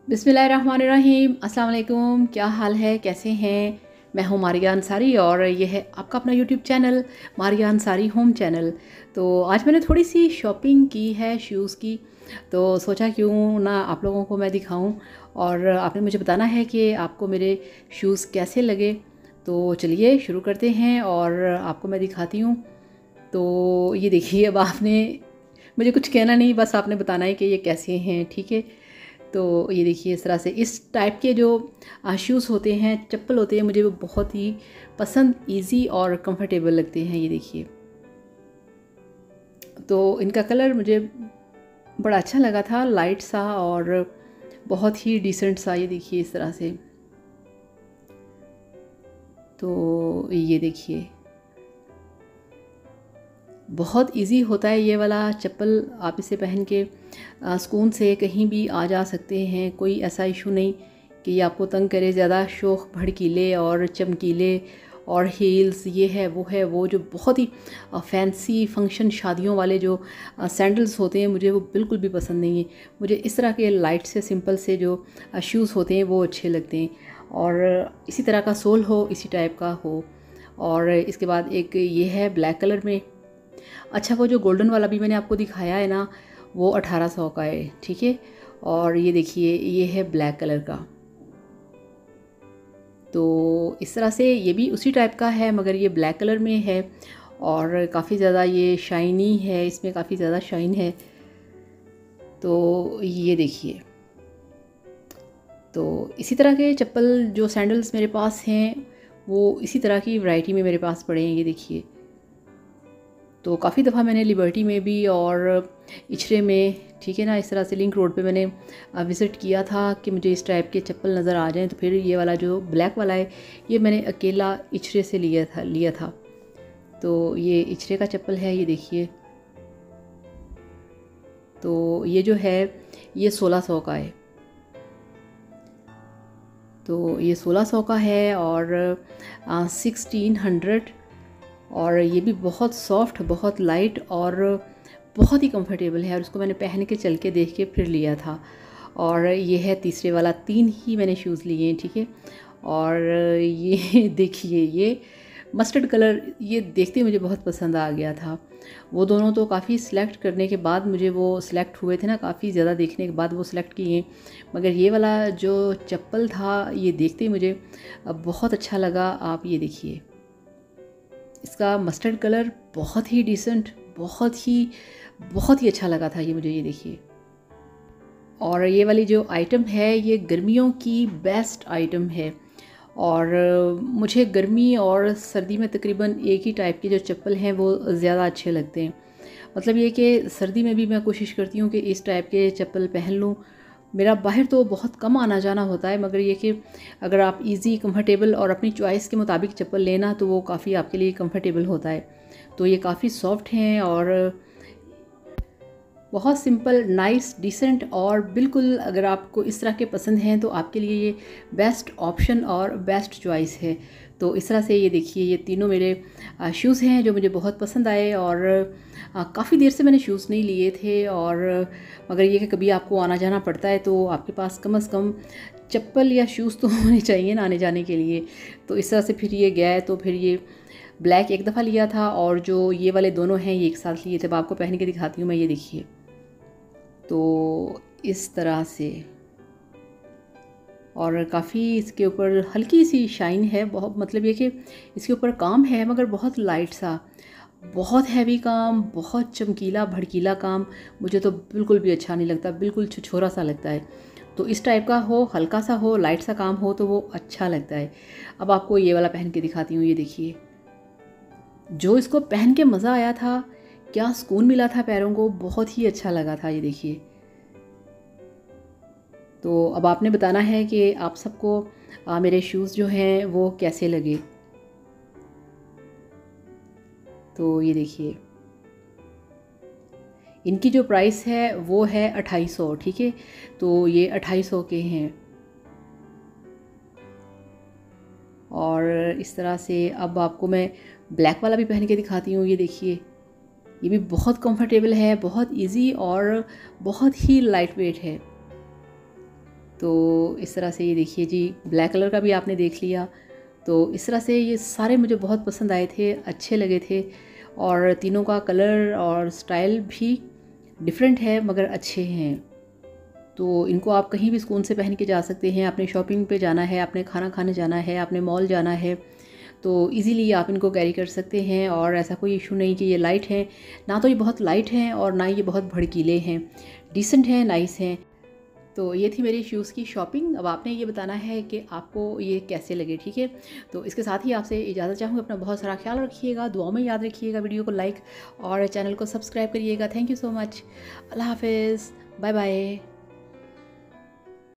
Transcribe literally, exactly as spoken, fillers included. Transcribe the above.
बिस्मिल्लाहिर्रहमानिर्रहीम। अस्सलाम वालेकुम। क्या हाल है, कैसे हैं? मैं हूँ मारिया अंसारी और ये है आपका अपना YouTube channel Maria Ansari home channel. तो आज मैंने थोड़ी सी शॉपिंग की है शूज़ की, तो सोचा क्यों ना आप लोगों को मैं दिखाऊं और आपने मुझे बताना है कि आपको मेरे शूज़ कैसे लगे। तो चलिए शुरू करते हैं और आपको मैं दिखाती हूँ। तो ये देखिए, अब आपने मुझे कुछ कहना नहीं, बस आपने बताना है कि ये कैसे हैं, ठीक है। तो ये देखिए, इस तरह से इस टाइप के जो शूज़ होते हैं, चप्पल होते हैं, मुझे वो बहुत ही पसंद, इजी और कंफर्टेबल लगते हैं। ये देखिए, तो इनका कलर मुझे बड़ा अच्छा लगा था, लाइट सा और बहुत ही डिसेंट सा। ये देखिए इस तरह से। तो ये देखिए, बहुत इजी होता है ये वाला चप्पल। आप इसे पहन के सुकून से कहीं भी आ जा सकते हैं, कोई ऐसा इशू नहीं कि ये आपको तंग करे ज़्यादा। शौक भड़कीले और चमकीले और हील्स, ये है वो है, वो जो बहुत ही फैंसी फंक्शन शादियों वाले जो सैंडल्स होते हैं, मुझे वो बिल्कुल भी पसंद नहीं है। मुझे इस तरह के लाइट से सिंपल से जो शूज़ होते हैं वो अच्छे लगते हैं, और इसी तरह का सोल हो, इसी टाइप का हो। और इसके बाद एक ये है ब्लैक कलर में। अच्छा, वो जो गोल्डन वाला भी मैंने आपको दिखाया है ना, वो अठारह सौ का है, ठीक है। और ये देखिए, ये है ब्लैक कलर का। तो इस तरह से ये भी उसी टाइप का है, मगर ये ब्लैक कलर में है और काफ़ी ज़्यादा ये शाइनी है, इसमें काफ़ी ज़्यादा शाइन है। तो ये देखिए, तो इसी तरह के चप्पल जो सैंडल्स मेरे पास हैं, वो इसी तरह की वैरायटी में मेरे पास पड़े हैं। ये देखिए, तो काफ़ी दफ़ा मैंने लिबर्टी में भी और इचरे में, ठीक है ना, इस तरह से लिंक रोड पे मैंने विज़िट किया था कि मुझे इस टाइप के चप्पल नज़र आ जाएं। तो फिर ये वाला जो ब्लैक वाला है, ये मैंने अकेला इचरे से लिया था लिया था तो ये इचरे का चप्पल है, ये देखिए। तो ये जो है, ये सोलह सौ का है। तो ये सोलह सौ का है और सिक्सटीन हंड्रेड, और ये भी बहुत सॉफ्ट, बहुत लाइट और बहुत ही कंफर्टेबल है। और उसको मैंने पहन के चल के देख के फिर लिया था। और ये है तीसरे वाला, तीन ही मैंने शूज़ लिए हैं, ठीक है। और ये देखिए, ये मस्टर्ड कलर, ये देखते ही मुझे बहुत पसंद आ गया था। वो दोनों तो काफ़ी सिलेक्ट करने के बाद मुझे वो सिलेक्ट हुए थे ना, काफ़ी ज़्यादा देखने के बाद वो सिलेक्ट किए। मगर ये वाला जो चप्पल था, ये देखते ही मुझे बहुत अच्छा लगा। आप ये देखिए, इसका मस्टर्ड कलर बहुत ही डिसेंट, बहुत ही बहुत ही अच्छा लगा था ये मुझे। ये देखिए, और ये वाली जो आइटम है, ये गर्मियों की बेस्ट आइटम है। और मुझे गर्मी और सर्दी में तकरीबन एक ही टाइप के जो चप्पल हैं वो ज़्यादा अच्छे लगते हैं। मतलब ये कि सर्दी में भी मैं कोशिश करती हूँ कि इस टाइप के चप्पल पहन लूँ। मेरा बाहर तो बहुत कम आना जाना होता है, मगर ये कि अगर आप इजी, कंफर्टेबल और अपनी चॉइस के मुताबिक चप्पल लेना, तो वो काफ़ी आपके लिए कंफर्टेबल होता है। तो ये काफ़ी सॉफ्ट हैं और बहुत सिंपल, नाइस, डिसेंट, और बिल्कुल अगर आपको इस तरह के पसंद हैं तो आपके लिए ये बेस्ट ऑप्शन और बेस्ट चॉइस है। तो इस तरह से ये देखिए, ये तीनों मेरे शूज़ हैं जो मुझे बहुत पसंद आए। और काफ़ी देर से मैंने शूज़ नहीं लिए थे, और मगर ये कि कभी आपको आना जाना पड़ता है तो आपके पास कम से कम चप्पल या शूज़ तो होने चाहिए ना आने जाने के लिए। तो इस तरह से फिर ये गया है। तो फिर ये ब्लैक एक दफ़ा लिया था, और जो ये वाले दोनों हैं ये एक साथ लिए थे। अब आपको पहन के दिखाती हूँ मैं। ये देखिए, तो इस तरह से, और काफ़ी इसके ऊपर हल्की सी शाइन है, बहुत, मतलब ये कि इसके ऊपर काम है मगर बहुत लाइट सा। बहुत हैवी काम, बहुत चमकीला भड़कीला काम मुझे तो बिल्कुल भी अच्छा नहीं लगता, बिल्कुल छुछोरा सा लगता है। तो इस टाइप का हो, हल्का सा हो, लाइट सा काम हो, तो वो अच्छा लगता है। अब आपको ये वाला पहन के दिखाती हूँ। ये देखिए, जो इसको पहन के मज़ा आया था, क्या सुकून मिला था पैरों को, बहुत ही अच्छा लगा था। ये देखिए, तो अब आपने बताना है कि आप सबको आ, मेरे शूज़ जो हैं वो कैसे लगे। तो ये देखिए, इनकी जो प्राइस है वो है अट्ठाईस सौ, ठीक है। तो ये अट्ठाईस सौ के हैं। और इस तरह से अब आपको मैं ब्लैक वाला भी पहन के दिखाती हूँ। ये देखिए, ये भी बहुत कंफर्टेबल है, बहुत इजी और बहुत ही लाइट वेट है। तो इस तरह से ये देखिए जी, ब्लैक कलर का भी आपने देख लिया। तो इस तरह से ये सारे मुझे बहुत पसंद आए थे, अच्छे लगे थे, और तीनों का कलर और स्टाइल भी डिफरेंट है मगर अच्छे हैं। तो इनको आप कहीं भी सुकून से पहन के जा सकते हैं। आपने शॉपिंग पे जाना है, आपने खाना खाने जाना है, आपने मॉल जाना है, तो इजीली आप इनको कैरी कर सकते हैं। और ऐसा कोई इशू नहीं कि ये लाइट हैं, ना तो ये बहुत लाइट हैं और ना ये बहुत भड़कीले हैं, डिसेंट हैं, नाइस हैं। तो ये थी मेरी शूज़ की शॉपिंग। अब आपने ये बताना है कि आपको ये कैसे लगे, ठीक है। तो इसके साथ ही आपसे इजाज़त चाहूँगी। अपना बहुत सारा ख्याल रखिएगा, दुआओं में याद रखिएगा, वीडियो को लाइक और चैनल को सब्सक्राइब करिएगा। Thank you so much. अल्लाह हाफिज़, बाय बाय।